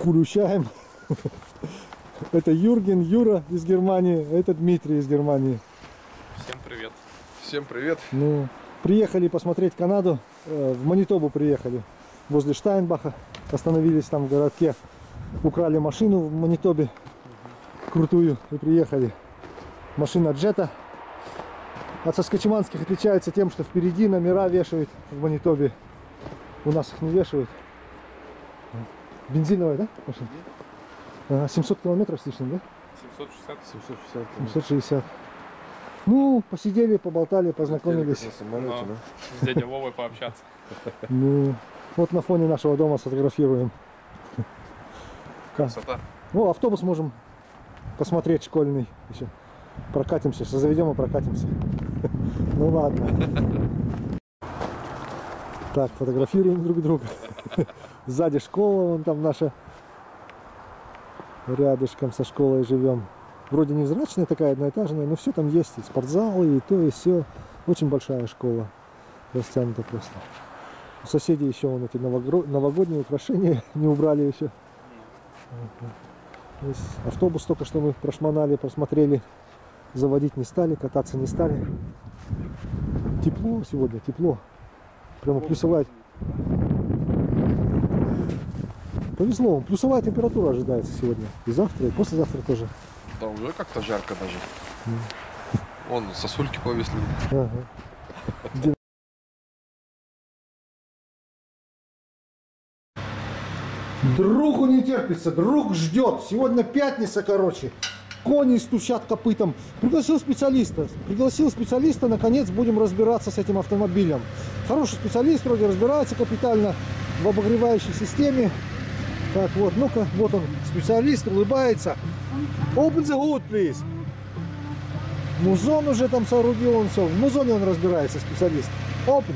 Включаем. Это Юрген, Юра из Германии, это Дмитрий из Германии. Всем привет. Всем привет. Ну, приехали посмотреть Канаду, в Манитобу приехали, возле Штайнбаха, остановились там в городке, украли машину в Манитобе, крутую, и приехали. Машина Джета. От соскочеманских отличается тем, что впереди номера вешают в Манитобе. У нас их не вешают. Бензиновая, да, машина? 700 километров с лишним, да? 760. 760. Ну, посидели, поболтали, познакомились. С дядей Вовой пообщаться. Ну, вот на фоне нашего дома сфотографируем. Красота. Ну, автобус можем посмотреть школьный еще. Прокатимся, сейчас заведем и прокатимся. Ну ладно. Так, фотографируем друг друга. Сзади школа, вон там наша. Рядышком со школой живем. Вроде невзрачная такая, одноэтажная, но все там есть. И спортзалы, и то, и все. Очень большая школа. Растянута просто. У соседей еще вон эти новогодние украшения не убрали еще. Здесь автобус только что мы прошмонали, просмотрели. Заводить не стали, кататься не стали. Тепло сегодня, тепло. Прямо плюсовая. Повезло, плюсовая температура ожидается сегодня. И завтра, и послезавтра тоже. Да, уже как-то жарко даже. Вон сосульки повесли. Ага. Другу не терпится, друг ждет. Сегодня пятница, короче. Кони стучат копытом. Пригласил специалиста, наконец будем разбираться с этим автомобилем. Хороший специалист, вроде разбирается капитально в обогревающей системе. Так вот, ну-ка, вот он, специалист, улыбается. Open the hood, please. Музон уже там соорудил, он все. В музоне он разбирается, специалист. Open.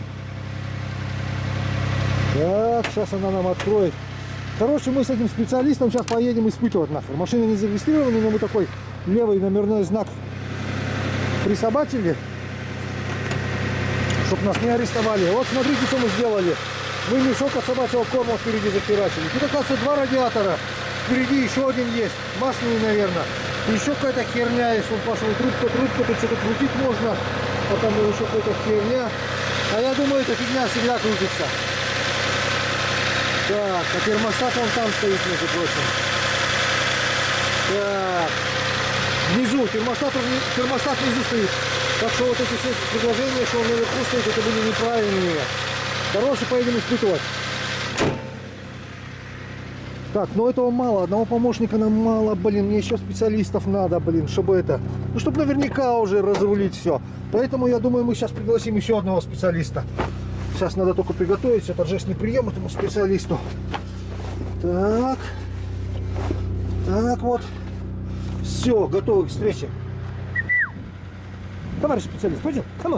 Так, сейчас она нам откроет. Короче, мы с этим специалистом сейчас поедем испытывать нахер. Машина не зарегистрирована, но мы такой левый номерной знак присобачили, чтобы нас не арестовали. Вот смотрите, что мы сделали. Мы мешок от собачьего корма впереди захерачили. Тут, оказывается, два радиатора. Впереди еще один есть. Масляный, наверное. И еще какая-то херня есть. Вот Паша, трубка, тут что-то крутить можно. Потом еще какая-то херня. А я думаю, эта фигня всегда крутится. Так, а термостат вон там стоит, между прочим. Так. Внизу, термостат внизу стоит. Так что вот эти все предложения, что он наверху стоит, это были неправильные. Короче, поедем испытывать. Так, ну этого мало, одного помощника нам мало, блин, мне еще специалистов надо, блин, чтобы это, ну, чтобы наверняка уже разрулить все. Поэтому, я думаю, мы сейчас пригласим еще одного специалиста. Сейчас надо только приготовить торжественный прием этому специалисту. Так. Так вот. Все, готовы к встрече. Товарищ специалист, пойдем. Come on.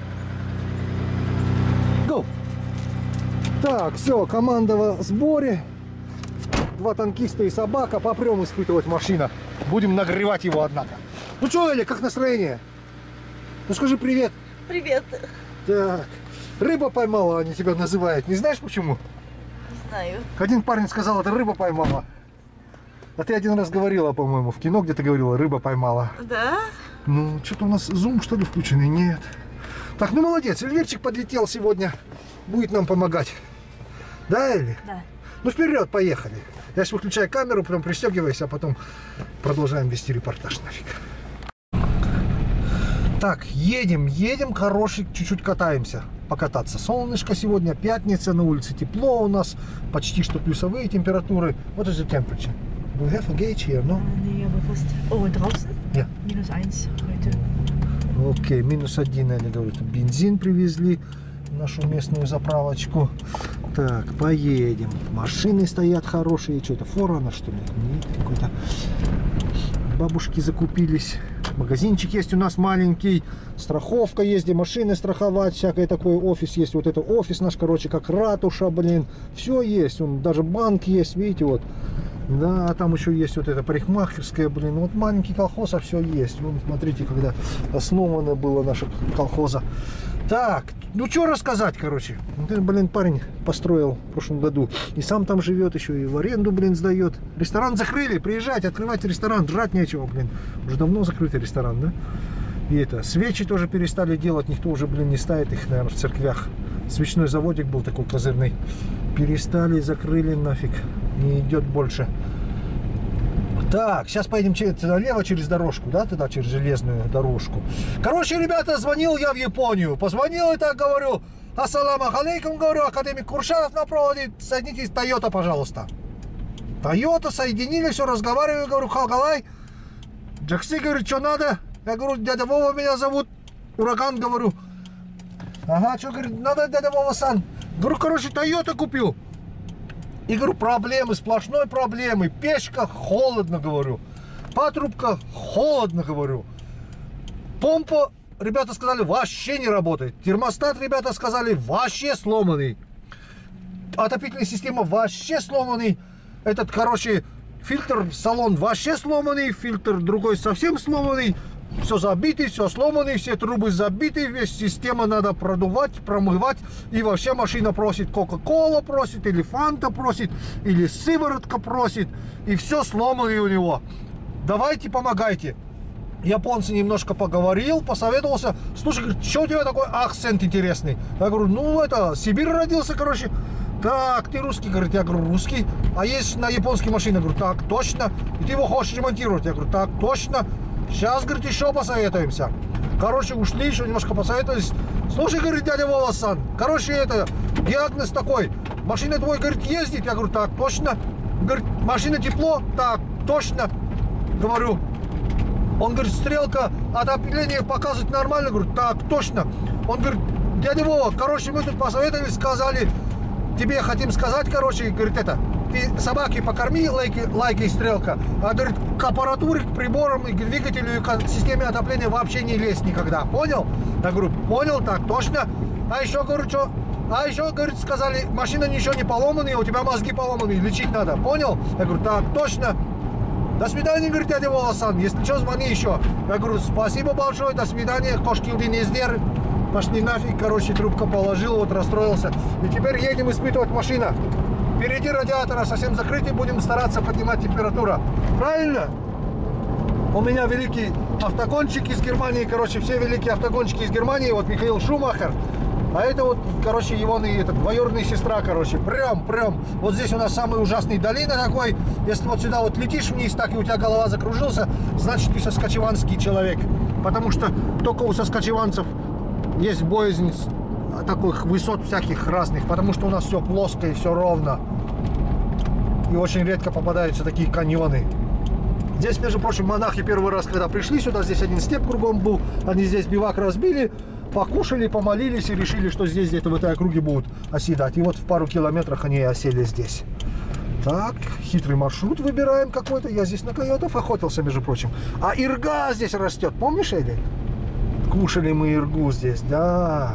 Go. Так, все, команда в сборе. Два танкиста и собака. Попрем испытывать машину. Будем нагревать его, однако. Ну что, Эля, как настроение? Ну скажи привет. Привет. Так. Рыба поймала, они тебя называют. Не знаешь почему? Не знаю. Один парень сказал, это рыба поймала. А ты один раз говорила, по-моему, в кино где-то говорила, рыба поймала. Да? Ну, что-то у нас зум, что ли, включенный? Нет. Так, ну молодец, Эльвирчик подлетел сегодня. Будет нам помогать. Да, Элли? Да. Ну, вперед, поехали. Я сейчас выключаю камеру, прям пристегивайся, а потом продолжаем вести репортаж нафиг. Так, едем, хороший, чуть-чуть катаемся, покататься. Солнышко сегодня, пятница, на улице тепло у нас, почти что плюсовые температуры. Вот is the temperature? Do we have a gauge here, no? Nee, aber fast. Oh, und draußen? Ja. -1 heute. Окей, -1, они говорят, бензин привезли, нашу местную заправочку. Так, поедем. Машины стоят хорошие. Что это, Форана, что ли? Нет, какой-то. Бабушки закупились. Магазинчик есть у нас маленький. Страховка есть, где машины страховать. Всякое такое. Офис есть. Вот это офис наш, короче, как ратуша, блин. Все есть. Он, даже банк есть, видите, вот. Да, там еще есть вот эта парикмахерская, блин. Вот маленький колхоз, а все есть. Вон, смотрите, когда основано было наше колхоза. Так, Ну, что рассказать, короче. Этот, блин, парень построил в прошлом году. И сам там живет еще, и в аренду, блин, сдает. Ресторан закрыли, приезжайте, открывайте ресторан. Жрать нечего, блин. Уже давно закрытый ресторан, да? И это, свечи тоже перестали делать. Никто уже, блин, не ставит их, наверное, в церквях. Свечной заводик был такой козырный. Перестали, закрыли нафиг. Не идет больше. Так, сейчас поедем налево через дорожку, да, туда, через железную дорожку. Короче, ребята, звонил я в Японию. Позвонил и так говорю: ассаламу алейкум, говорю, академик Куршанов на проводе, соединитесь, Тойота, пожалуйста. Тойота, соединили, все, разговариваю, говорю, халгалай. Джакси, говорит, что надо? Я говорю, дядя Вова меня зовут, Ураган, говорю. Ага, что, говорит, надо, дядя Вова-сан? Говорю, короче, Тойота купил. И говорю, проблемы, сплошной проблемы. Печка, холодно, говорю. Патрубка, холодно, говорю. Помпа, ребята сказали, вообще не работает. Термостат, ребята сказали, вообще сломанный. Отопительная система вообще сломанный. Этот, короче, фильтр, салон вообще сломанный. Фильтр другой совсем сломанный. Все забитый, все сломанный, все трубы забиты, весь система надо продувать, промывать. И вообще машина просит Кока-Кола, просит, или Фанта просит, или сыворотка просит. И все сломанное у него. Давайте, помогайте. Японцы немножко поговорил, посоветовался. Слушай, говорит, что у тебя такой акцент интересный? Я говорю, ну это, Сибирь родился, короче. Так, ты русский, говорит, я говорю, русский. А есть на японской машине? Я говорю, так, точно. И ты его хочешь ремонтировать? Я говорю, так, точно. Сейчас, говорит, еще посоветуемся. Короче, ушли, еще немножко посоветовались. Слушай, говорит, дядя Вова-сан, короче, это, диагноз такой. Машина твой, говорит, ездит? Я говорю, так, точно. Говорит, машина тепло? Так, точно. Говорю. Он говорит, стрелка отопления показывает нормально? Говорю, так, точно. Он говорит, дядя Вова, короче, мы тут посоветовались, сказали, тебе хотим сказать, короче, говорит, это, ты собаки покорми, лайки и стрелка, а, говорит, к аппаратуре, к приборам, и к двигателю, и к системе отопления вообще не лезь никогда, понял? Я говорю, понял, так, точно. А еще, говорю, что? А еще, говорит, сказали, машина ничего не поломанная, у тебя мозги поломанные, лечить надо, понял? Я говорю, так, точно. До свидания, говорит, дядя Вова-сан, если что, звони еще. Я говорю, спасибо большое, до свидания, кошки один издер. Пошли нафиг, короче, трубка положил, вот расстроился. И теперь едем испытывать машину. Впереди радиатора совсем закрытый, будем стараться поднимать температуру. Правильно? У меня великий автогонщик из Германии, короче, все великие автогонщики из Германии, вот Михаил Шумахер. А это вот, короче, его двоюродная сестра, короче, прям. Вот здесь у нас самый ужасный долина такой. Если вот сюда вот летишь вниз, так и у тебя голова закружился, значит, ты соскочеванский человек. Потому что только у соскочеванцев есть боязнь таких высот всяких разных, потому что у нас все плоско и все ровно. И очень редко попадаются такие каньоны. Здесь, между прочим, монахи первый раз, когда пришли сюда, здесь один степ кругом был, они здесь бивак разбили, покушали, помолились и решили, что здесь где-то в этой округе будут оседать. И вот в пару километрах они осели здесь. Так, хитрый маршрут выбираем какой-то. Я здесь на койотов охотился, между прочим. А ирга здесь растет, помнишь, Эли? Кушали мы иргу здесь, да.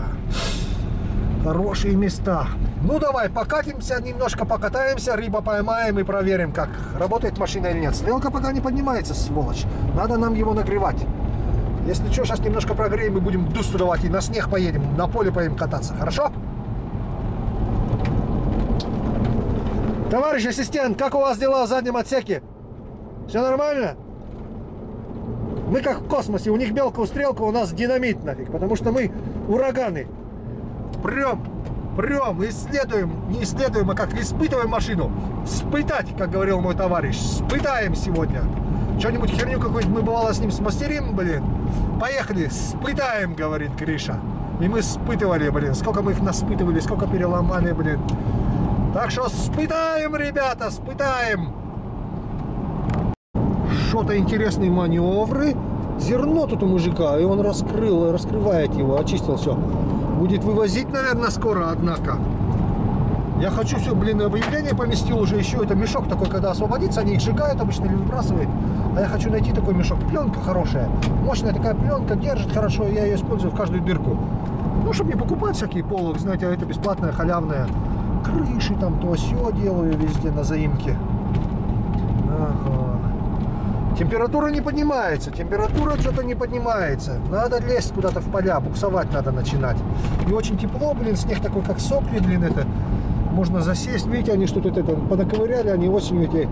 Хорошие места. Ну давай, покатимся, немножко покатаемся, рыба поймаем и проверим, как работает машина или нет. Стрелка пока не поднимается, сволочь. Надо нам его нагревать. Если что, сейчас немножко прогреем и будем дусту давать. И на снег поедем, на поле поедем кататься. Хорошо? Товарищ ассистент, как у вас дела в заднем отсеке? Все нормально? Мы как в космосе. У них мелкая стрелка, у нас динамит нафиг. Потому что мы ураганы. Прям, исследуем, не исследуем, а как испытываем машину. Спытать, как говорил мой товарищ. Спытаем сегодня. Что-нибудь херню какую-нибудь мы бывало с ним смастерим, блин. Поехали, спытаем, говорит Гриша. И мы спытывали, блин. Сколько мы их наспытывали, сколько переломали, блин. Так что спытаем, ребята, спытаем. Что-то интересные маневры. Зерно тут у мужика, и он раскрывает его, очистил все. Будет вывозить, наверное, скоро, однако. Я хочу все, блин, объявление поместил уже еще. Это мешок такой, когда освободится, они их сжигают обычно или выбрасывают. А я хочу найти такой мешок. Пленка хорошая, мощная такая пленка, держит хорошо. Я ее использую в каждую дырку. Ну, чтобы не покупать всякие полок, знаете, это бесплатная, халявная. Крыши там, то все делаю везде на заимке. Ага. Температура не поднимается, температура что-то не поднимается. Надо лезть куда-то в поля, буксовать надо начинать. И очень тепло, блин, снег такой, как сопли, блин, это. Можно засесть, видите, они что-то это понаковыряли, они осенью эти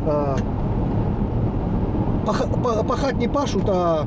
пахать не пашут,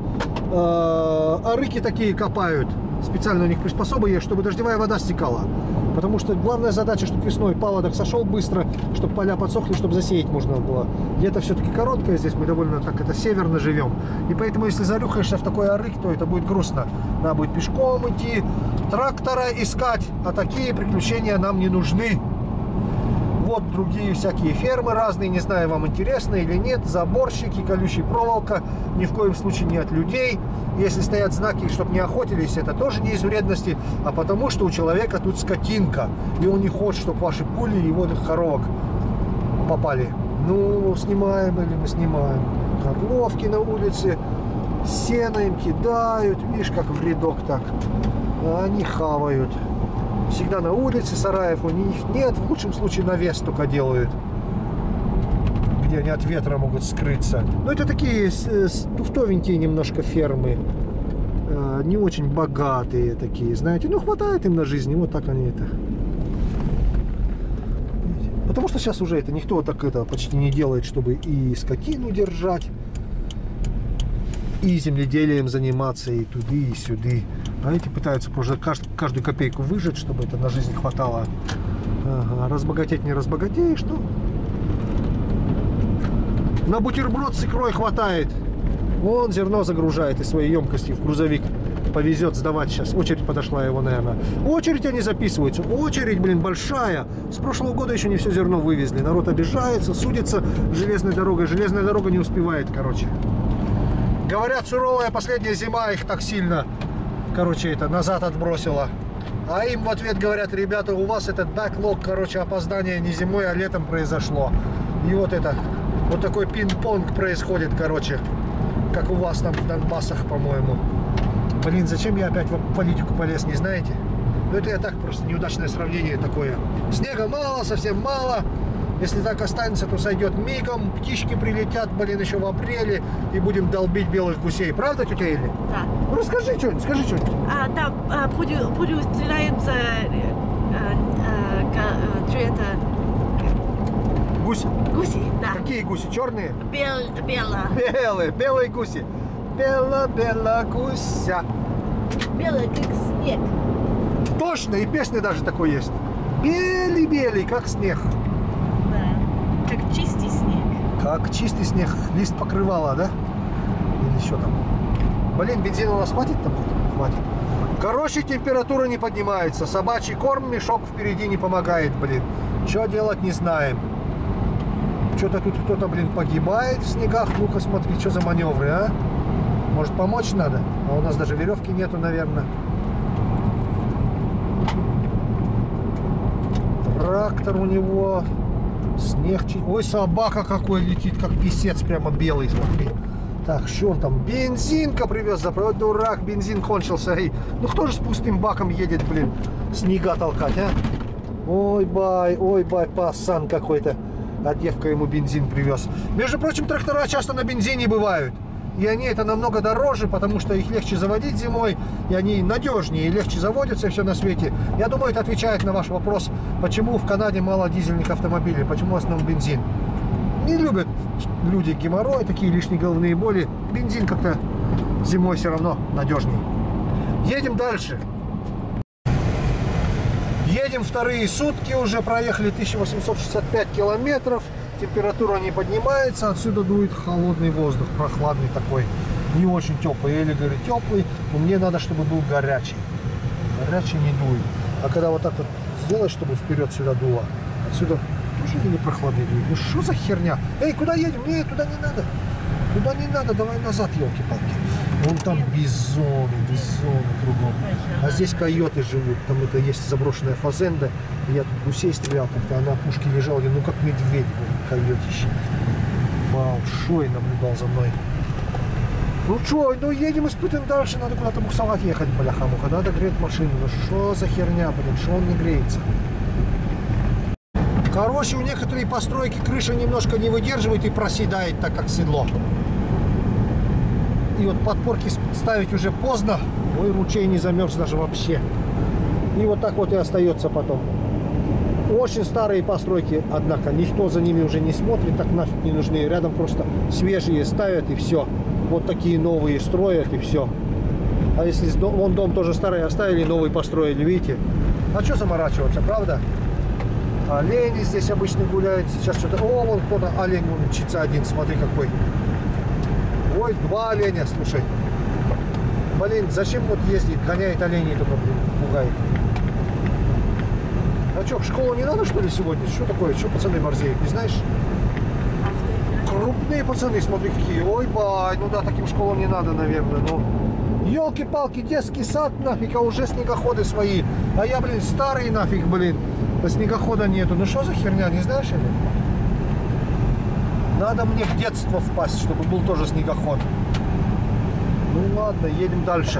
а рыки такие копают. Специально у них приспособы есть, чтобы дождевая вода стекала. Потому что главная задача, чтобы весной паводок сошел быстро, чтобы поля подсохли, чтобы засеять можно было. Лето все-таки короткое здесь, мы довольно так это северно живем. И поэтому, если зарюхаешься в такой арык, то это будет грустно. Надо будет пешком идти, трактора искать, а такие приключения нам не нужны. Вот другие всякие фермы разные, не знаю, вам интересно или нет. Заборщики, колючая проволока, ни в коем случае не от людей. Если стоят знаки, чтобы не охотились, это тоже не из вредности, а потому что у человека тут скотинка. И он не хочет, чтобы ваши пули и его коровок попали. Ну, снимаем или мы снимаем. Коровки на улице, сено им кидают, видишь, как в рядок так. Они хавают. Всегда на улице, сараев у них нет, в лучшем случае навес только делают, где они от ветра могут скрыться. Но это такие туфтовенькие немножко фермы, не очень богатые такие, знаете, ну хватает им на жизнь, вот так они это. Потому что сейчас уже это никто так это почти не делает, чтобы и скотину держать, и земледелием заниматься, и туды, и сюды. А эти пытаются просто каждую копейку выжать, чтобы это на жизнь хватало. Ага, разбогатеть не разбогатеешь, ну. На бутерброд с икрой хватает. Вон зерно загружает из своей емкости в грузовик. Повезет сдавать сейчас. Очередь подошла его, наверное. Очередь они записываются. Очередь, блин, большая. С прошлого года еще не все зерно вывезли. Народ обижается, судится железной дорогой. Железная дорога не успевает, короче. Говорят, суровая последняя зима их так сильно, короче, это назад отбросила. А им в ответ говорят: ребята, у вас этот бэклог, короче, опоздание не зимой, а летом произошло. И вот это, вот такой пинг-понг происходит, короче, как у вас там в Донбассах, по-моему. Блин, зачем я опять в политику полез, не знаете? Ну это я так, просто неудачное сравнение такое. Снега мало, совсем мало. Если так останется, то сойдет мигом, птички прилетят, блин, еще в апреле, и будем долбить белых гусей. Правда, тетя Эли? Да. Ну, расскажи что-нибудь, скажи что-нибудь. Да, стреляем за Гуси? гуси, да. Какие гуси? Черные? Белая. Белые гуси. Бела гуся. Белая, как снег. Точно, и песня даже такой есть. Белый-белый, как снег. Да. Как чистый снег. Как чистый снег. Лист покрывала, да? Или что там? Блин, бензина у нас хватит там? Хватит. Короче, температура не поднимается. Собачий корм, мешок впереди не помогает, блин. Что делать, не знаем. Что-то тут кто-то, блин, погибает в снегах. Ну-ка, смотри, что за маневры, а? Может, помочь надо? А у нас даже веревки нету, наверное. Трактор у него. Снег. Ой, собака какой летит, как писец, прямо белый, смотри. Так, что он там? Бензинка привез. Вот дурак, бензин кончился. Эй, ну кто же с пустым баком едет, блин, снега толкать, а? Ой, бай, пасан какой-то. А девка ему бензин привез. Между прочим, трактора часто на бензине бывают. И они это намного дороже, потому что их легче заводить зимой, и они надежнее, и легче заводятся, и все на свете. Я думаю, это отвечает на ваш вопрос, почему в Канаде мало дизельных автомобилей, почему в основном бензин. Не любят люди геморрой, такие лишние головные боли. Бензин как-то зимой все равно надежнее. Едем дальше. Едем вторые сутки, уже проехали 1865 километров. Температура не поднимается, отсюда дует холодный воздух, прохладный такой, не очень теплый. Или говорит теплый, но мне надо, чтобы был горячий. Горячий не дует. А когда вот так вот сделать, чтобы вперед сюда дуло, отсюда тоже не прохладный дует. Ну что за херня? Эй, куда едем? Нет, туда не надо. Туда не надо, давай назад, елки-палки. Вон там бизоны кругом. А здесь койоты живут. Там это есть заброшенная фазенда. Я тут гусей стрелял, как-то она пушки лежала. Ну как медведь, койотище. Вау, шой наблюдал за мной. Ну что, ну едем, испытываем дальше. Надо куда-то буксовать ехать, бляха-муха. Надо греть машину. Ну что за херня, блин, что он не греется? Короче, у некоторых постройки крыша немножко не выдерживает и проседает, так как седло. И вот подпорки ставить уже поздно. Ой, ручей не замерз даже вообще. И вот так вот и остается потом. Очень старые постройки, однако никто за ними уже не смотрит, так нафиг не нужны. Рядом просто свежие ставят и все. Вот такие новые строят и все. А если вон дом тоже старый оставили, новый построили, видите? А что заморачиваться, правда? Олени здесь обычно гуляют. Сейчас что-то... О, вон кто-то олень мчится один, смотри какой. Ой, 2 оленя, слушай. Блин, зачем вот ездит, гоняет оленей только, блин, пугает. А что, в школу не надо, что ли, сегодня? Что такое? Что пацаны борзеют, не знаешь? Крупные пацаны, смотри, какие. Ой, бай, ну да, таким школам не надо, наверное, но... Ёлки-палки, детский сад нафиг, а уже снегоходы свои. А я, блин, старый нафиг, блин. А снегохода нету. Ну что за херня, не знаешь или? Надо мне в детство впасть, чтобы был тоже снегоход. Ну ладно, едем дальше.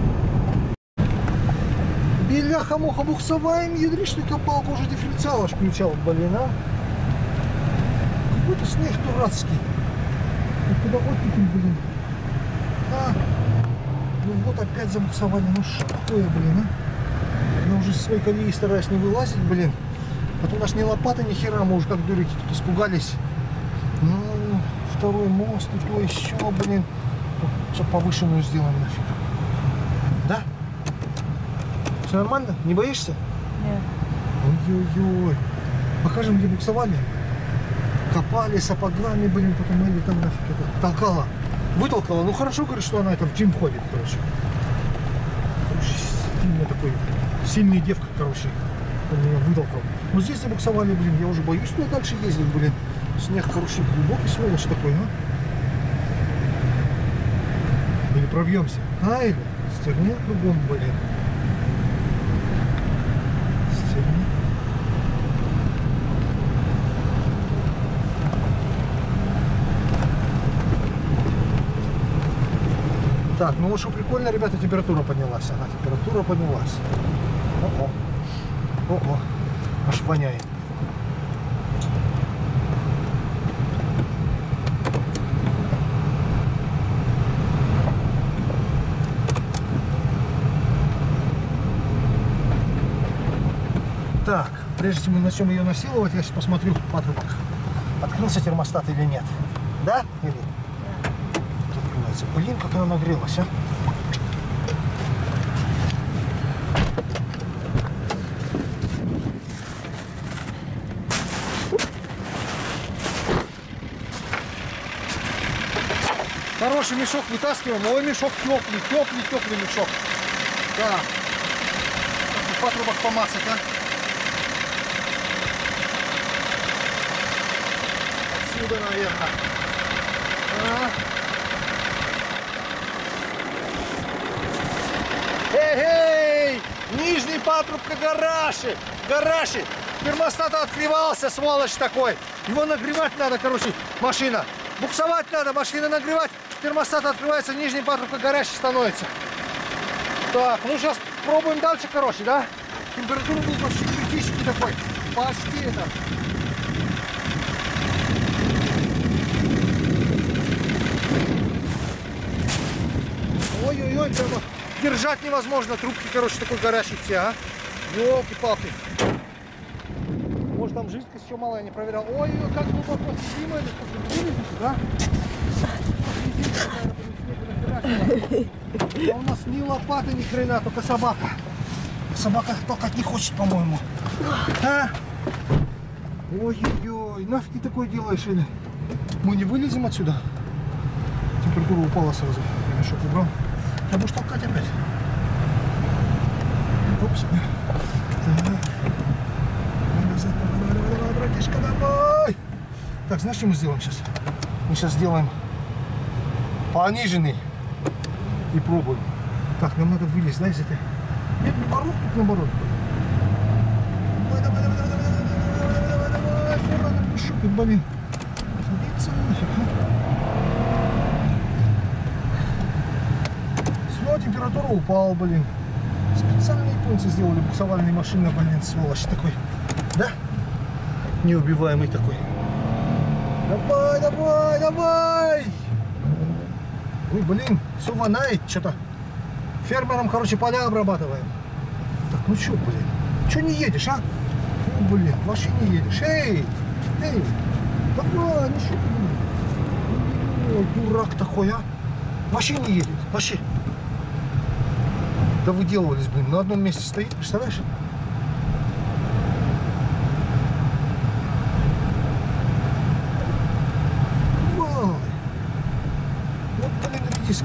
Беляха-муха буксоваем, ядришный копалку уже дифференциал аж включал, блин, а. Какой-то снег дурацкий. Ну куда оттепель, блин. А. Ну вот опять забуксовали. Ну что такое, блин, а? Я уже со своей колеи стараюсь не вылазить, блин. А то у нас ни лопата, ни хера, мы уже как дурики тут испугались. Ну, второй мост, и то еще, блин. Все повышенную сделаем нафиг. Да? Все нормально? Не боишься? Нет. Ой-ой-ой. Покажем, где буксовали. Копали сапогами, блин, потом Элли там нафиг это толкала. Вытолкала. Ну хорошо, говорит, что она это в джим ходит, короче. Короче, сильный такой, сильная девка, короче. Он меня вытолкал. Но здесь забуксовали, блин, я уже боюсь туда дальше ездить, блин. Снег, короче, глубокий, сволочь такой, а? Или пробьемся? А, или стегнет кругом, блин. Стегнет. Так, ну вот что прикольно, ребята, температура поднялась. Ага, температура поднялась. Ого. Ого. Аж воняет. Так, прежде чем мы начнем ее насиловать, я сейчас посмотрю в патрубок, открылся термостат или нет. Да? Или? Да. Открывается. Блин, как она нагрелась, а? Хороший мешок вытаскиваем. Ой, мешок теплый, теплый мешок. Так. Патрубок помацать, а? Отсюда, наверное. Эй, нижний патрубка гаражи. Термостат открывался, сволочь такой. Его нагревать надо, короче, машина. Буксовать надо, машина нагревать. Термостат открывается, нижний патрубка горячий становится. Так, ну сейчас пробуем дальше, короче, да? Температура будет почти критический такой. Почти это. Ой-ой-ой, прямо держать невозможно. Трубки, короче, такой горячий все, а? Ёлки-палки. Может, там жидкость еще мало, я не проверял. Ой-ой, как глубоко зима или что-то. Да? А у нас ни лопаты, ни хрена, только собака. Собака толкать не хочет, по-моему. А? Ой-ой-ой, нафиг ты такое делаешь, или? Мы не вылезем отсюда? Температура упала сразу. Я мешок убрал. А будешь толкать опять? Опс. Так. Давай, братишка, давай. Так, знаешь, что мы сделаем сейчас? Мы сейчас сделаем пониженный и пробуем. Так, нам надо вылезть, да, из этой. Нет, наоборот, тут наоборот. Давай, фура, шупит, блин. Садится нафиг, а? Все, температура упала, блин. Специальные японцы сделали буксовальные машины, блин, сволочь такой. Да? Неубиваемый такой. Давай, давай, давай! Ой, блин, все воняет что-то. Фермерам, короче, поля обрабатываем. Так, ну что, блин? Что не едешь, а? Ну, блин, вообще не едешь. Эй! Эй! Давай, ну что, блин? Ой, дурак такой, а? Вообще не едет, вообще. Да выделывались, блин, на одном месте стоит, представляешь? Вау! Вот, блин, редиска.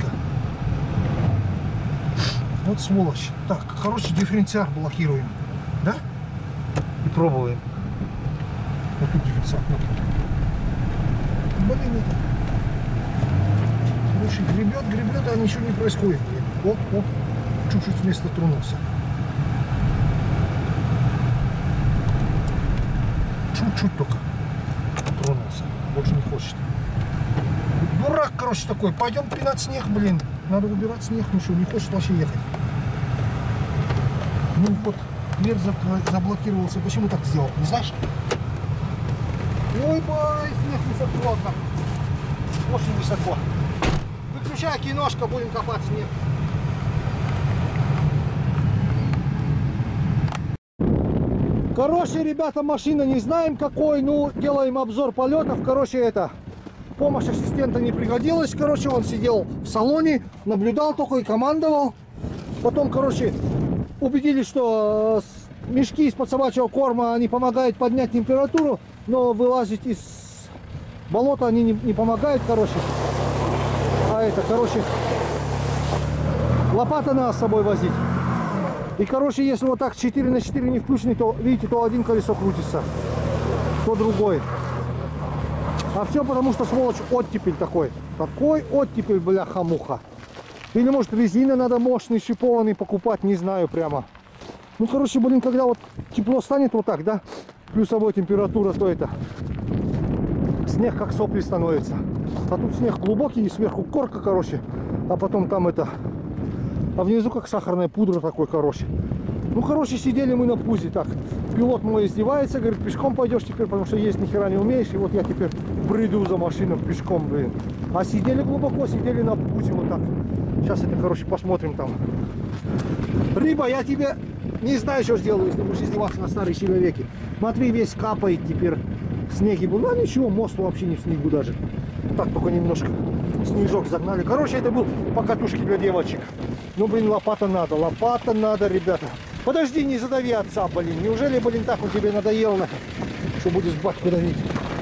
Вот сволочь. Так, короче, дифференциал блокируем. Да? И пробуем. Вот тут дифференциал. Блин, это... Короче, гребет, а ничего не происходит. Блин. Оп. Чуть-чуть с места тронулся. Чуть-чуть только тронулся. Больше не хочет. Дурак, короче, такой. Пойдем пинать снег, блин. Надо убирать снег. Ну что, не хочет вообще ехать. Ну вот, дверь заблокировался. Почему так сделал? Не знаешь? Ой, бай, снег высоко. Очень высоко. Выключай киношка, будем копать снег. Короче, ребята, машина не знаем какой, ну, делаем обзор полетов. Короче, это, помощь ассистента не пригодилась. Короче, он сидел в салоне, наблюдал только и командовал. Потом, короче, убедились, что мешки из-под собачьего корма, они помогают поднять температуру, но вылазить из болота они не помогают, короче. А это, короче, лопата надо с собой возить. И, короче, если вот так 4 на 4 не включены, то, видите, то один колесо крутится, то другой. А все потому, что, сволочь, оттепель такой. Такой оттепель, бляха-муха. Или, может, резина надо мощный, шипованный покупать, не знаю прямо. Ну, короче, блин, когда вот тепло станет вот так, да, плюсовая температура, то это снег как сопли становится. А тут снег глубокий, и сверху корка, короче, а потом там это... А внизу как сахарная пудра такой, короче. Ну, короче, сидели мы на пузе. Так, пилот мой издевается, говорит, пешком пойдешь теперь, потому что есть ни хера не умеешь. И вот я теперь бреду за машиной пешком, блин. А сидели глубоко, сидели на пузе вот так. Сейчас это, короче, посмотрим там. Рыба, я тебе не знаю, что сделаю, если будешь издеваться на старые человеки. Смотри, весь капает теперь. В снеге был. Ну, ничего, мост вообще не в снегу даже. Так, только немножко снежок загнали. Короче, это был покатушки для девочек. Ну, блин, лопата надо, ребята. Подожди, не задави отца, блин. Неужели, блин, так он тебе надоел, что будешь батьку давить?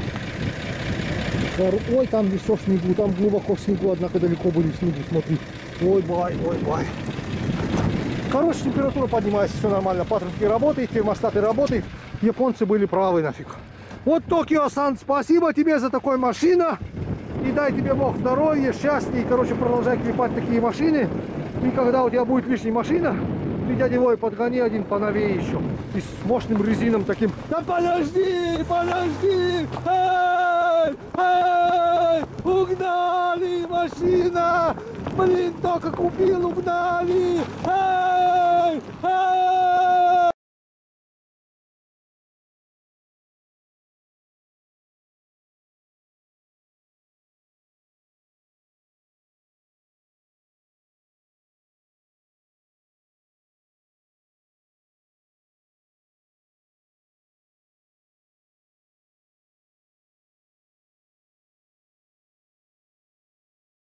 Ой, там все в снегу, там глубоко в снегу, однако далеко были в снегу, смотри. Ой, бай. Короче, температура поднимается, все нормально. Патрубки работают, термостаты работают. Японцы были правы нафиг. Вот, Токио-сан, спасибо тебе за такой машина. И дай тебе Бог здоровья, счастья. И, короче, продолжай клепать такие машины. И когда у тебя будет лишняя машина, ты, дядя Вой, подгони один поновее еще. И с мощным резином таким. Да подожди! Эй! Угнали! Машина! Блин, только купил, угнали! Эй!